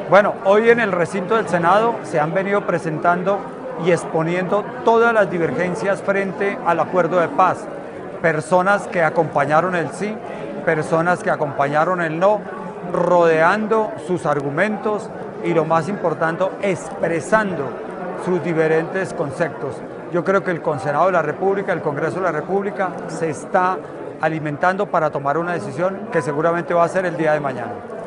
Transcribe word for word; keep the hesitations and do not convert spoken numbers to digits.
Bueno, hoy en el recinto del Senado se han venido presentando y exponiendo todas las divergencias frente al acuerdo de paz. Personas que acompañaron el sí, personas que acompañaron el no, rodeando sus argumentos y lo más importante, expresando sus diferentes conceptos. Yo creo que el Senado de la República, el Congreso de la República, se está alimentando para tomar una decisión que seguramente va a ser el día de mañana.